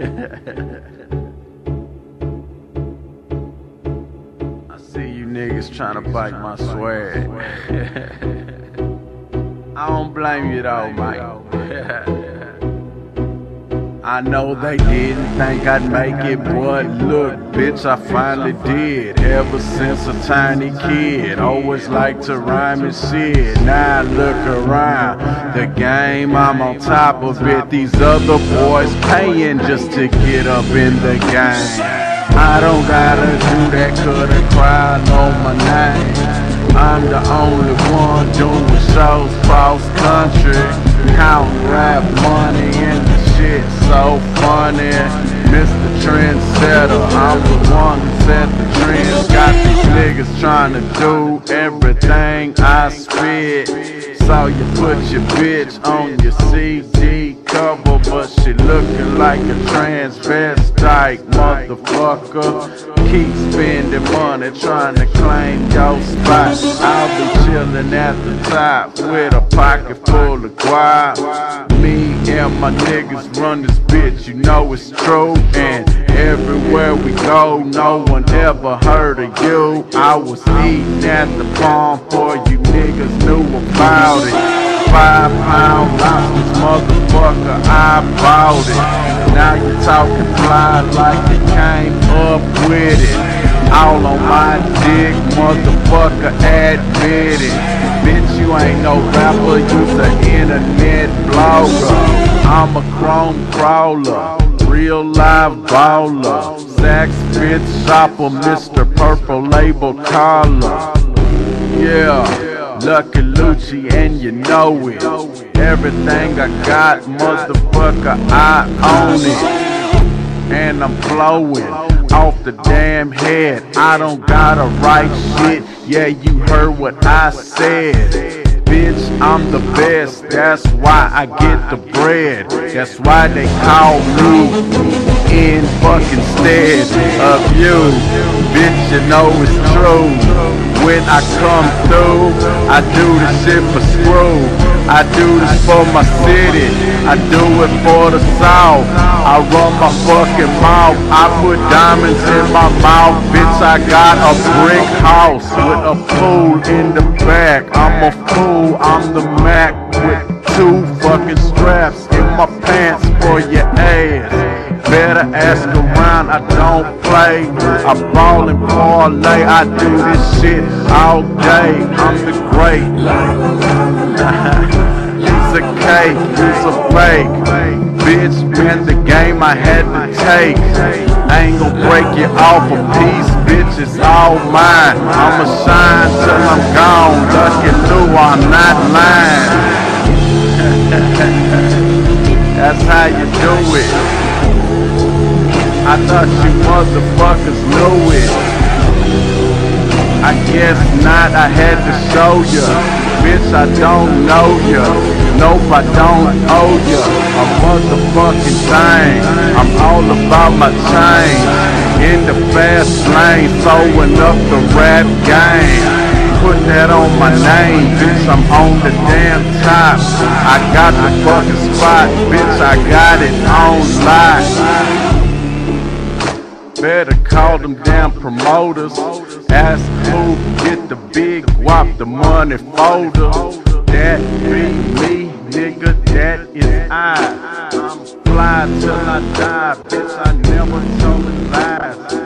I see you niggas trying to bite my swag. I don't blame you though, Mike. I know they didn't think I'd make it, but look, bitch, I finally did. Ever since a tiny kid, always liked to rhyme and shit. Now I look around the game, I'm on top of it. These other boys paying just to get up in the game. I don't gotta do that 'cause the crowd know my name. I'm the only one doing shows cross country, count rap money and the shit so funny. Mr. Trendsetter, I'm the one who set the trends. Got these niggas trying to do everything I spit. So you put your bitch on your CD cover, but she looking like a transvestite motherfucker. Keep spending money trying to claim your spot. I'll be chillin' at the top with a pocket full of guap. Me and my niggas run this bitch, you know it's true. And everywhere we go, no one ever heard of you. I was eating at the farm before you niggas knew about it. 5 pound lobsters, motherfucker, I bought it. Now you talking fly like you came up with it. All on my dick, motherfucker, admit it. Bitch, you ain't no rapper, you's an internet blogger. I'm a chrome crawler, real live baller. Saks Fifth shopper, Mr. Purple Label collar. Yeah, Lucky Lucci and you know it. Everything I got, motherfucker, I own it. And I'm flowing off the damn head. I don't gotta write shit, yeah, you heard what I said. Bitch, I'm the best, that's why I get the bread. That's why they call me in fucking stead of you. Bitch, you know it's true. When I come through, I do this shit for screw. I do this for my city, I do it for the South. I run my fucking mouth, I put diamonds in my mouth. Bitch, I got a brick house with a pool in the back. I'm a fool, I'm the Mac with 2 fucking straps in my pants for your ass. Better ask around, I don't play. I ball and parlay, I do this shit all day. I'm the great. He's a cake, he's a fake. Bitch, win the game I had to take. I ain't gon' break you off a piece, bitch, it's all mine. I'ma shine till I'm gone. Lucky Lou, I'm not lying. That's how you do it. I thought you motherfuckers knew it. I guess not, I had to show ya. Bitch, I don't know ya. Nope, I don't owe ya a motherfucking thing. I'm all about my chain. In the fast lane, throwing up the rap game. Put that on my name, bitch, I'm on the damn top. I got the fucking spot, bitch, I got it on lock. Better call them damn promoters. Ask who get the big guap, the money folder. That be me, nigga, that is I. I'm fly till I die, bitch, I never told lies.